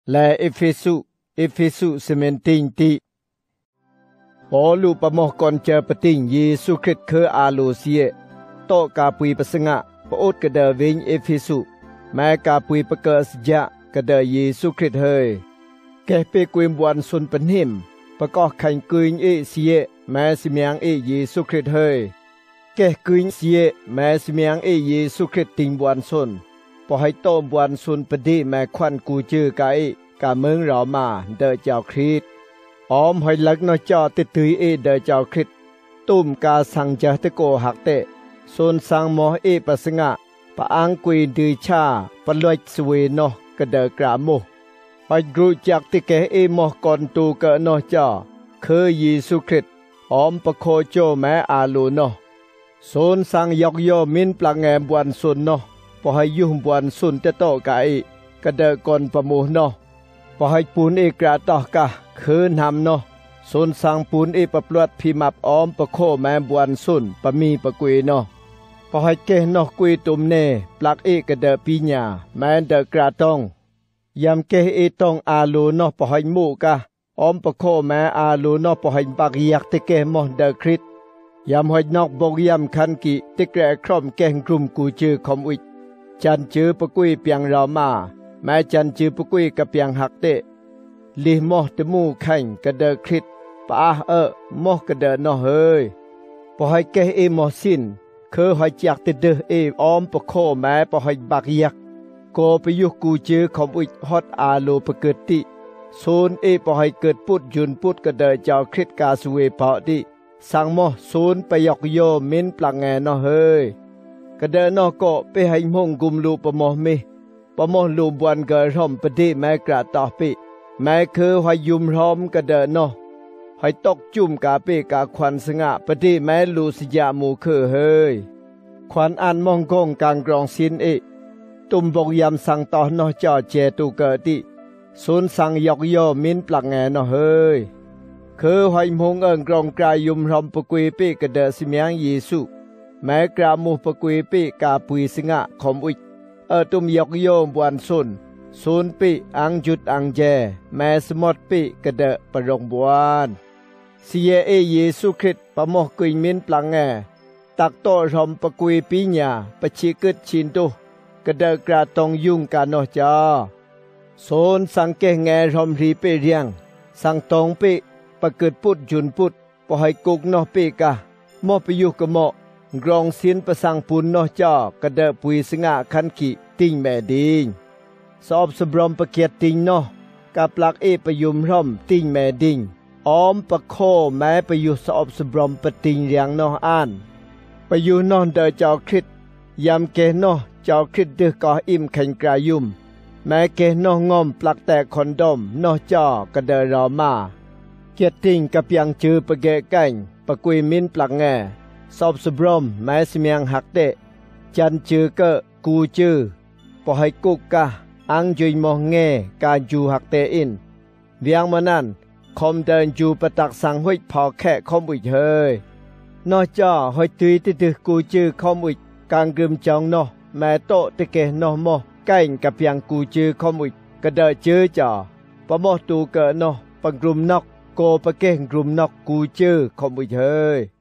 และเอเฟซุเซเมนติงติพอลูปมอกอนเจอปติงเยซูคริสต์คืออาโลเซียโตกาปุยปสงะปอดกระเดวิงเอเฟซุแม้กาปุยปเกสยะกระเดเยซูคริสต์เฮยแกเปกุยมวันสุนปนิมประกอบขันกุยเอเซียแม้สิเมียงเอเยซูคริสต์เฮยแกกุยเซียแม้สิเมียงเอเยซูคริสต์ติงวันสุนพอให้โตมวันสุนปดีแม้ควันกูจือกากาเมืองรอมาเดอเจ้าคริสออมหอยลักนอจอติตุยเอเดอเจ้าคริสตุ้มกาสังจะตะโกหักเตะโซนสังมอเอปสงะปะอังกุยดือชาปลอยสเวนอกระเดอกราโมหอยกรูจากติเกเอมอกอนตูเกนอจอคือเยซูคริสออมปะโคโจแม้อาลูนอโซนสังยอกโยมินปลังแงมบวนสุนนอพอให้ยุ่งบวนสุนจะโตกากระเดอกอนประมูนอพอให้ปูนเอกราตอกะคืนหำนอส่วนสังปูนเอปปลวดพิมับอ้อมปะโคแม่บวนสุนปะมีปะกุยนอพอให้เกนอกุยตุมเนปลักเอกระเดอปีญาแม่เดอกราตองยำเกเอตองอาลูนอพอให้มูกะอ้อมปะโคแม่อาลูนอพอให้ปักยักติเกมอเดอคริสยำให้นอกบกยำคันกิติแกรครอมแกงกลุ่มกูจือคอมวิจจันจือปะกุยเปียงเรามาแม้จันจือปะกุยกับเปียงหักเตลิมอตมูแข่งกระเดอคริสปะมอกระเดอนอเฮยพอให้แกเอมอสินคือให้จักติเดอเอออมปะโคแม้พอให้บักยักโกไปยุกูจือคอมอุยฮอดอาโลปะเกิดติโซนเอพอให้เกิดปุดยุนปุดกระเดอเจ้าคริสกาสเวพอดิสังมอโซนไปยอกโยมินปลังแงนอเฮยกระเดอนอโกไปให้มงกุมลูปะมอมิปะมอลูบวันเกอร่อมปะดิแม้กระตอปิแม้คือหอยยุมร้อมกระเดินนอหอยตกจุ่มกาเปกาควันสงะปฏิแม้ลูสยามูคือเฮยควันอันมองกงกลางกรองสินตุ่มบกยำสังต่อนอจอเจตุเกิดิสุนสังยอกโยมินปลักแงนอเฮยคือหอยมงกรองกลายยุมร้อมปะกุยเปกระเดสิเมียงเยซูแม้กรามูปะกุยเปกาปุยสงะขมอุยตุ่มยอกโยบวนสุนศูนย์ปีอังจุดอังเจแม่สมดปีกระเดะปรงบวนเสียเยซูคริสปะโมกุยมินปลังแงตักโตรอมปะกุยปีญาปะชิกึดชินตุกระเดะกระตองยุ่งกานอจาโซนสังเกงแงรอมรีเปเรียงสังตองปีปะกึดปุดจุนปุดปะให้กุกนอปีกะมอปยุกะมอกรองสินประสังปุนนอจากระเดะปุยสงะคันกิติงแม่ดิงสอบสบรมประเกียรติงนอกับหลักเอประยุมร่อมติงแม่ดิงออมประโคแม้ประยุสอบสบรมปติงเรียงนออ่านประยุนอนเดอเจ้าคริสยำเกนอเจ้าคริสเดือกออิ่มแข่งกรายุมแม้เกนองอมปลักแต่คอนดมนอจอกระเดอรอมาเกียรติงกับยังจือประเกะกังประกุยมินปลักแงสอบสบรมแม้สเมียงหักเตะจันจือเกะกูจือปอให้กุกกะอังจุยมองเงการจูหักเตอินเวียงมานั่นคอมเดินจูประตักสังห้อยพอแค่คอมอุยเฮยนอจ่อห้อยตุยติตึกูจือคอมอุยกางกึมจองนอแม่โตตะเกนอมอใกล้กับยังกูจือคอมอุยกระเดอจือจ่อปะมอตูเกนอปังกลุ่มนอกโกปะเก่งกลุ่มนอกกูจือคอมอุยเฮย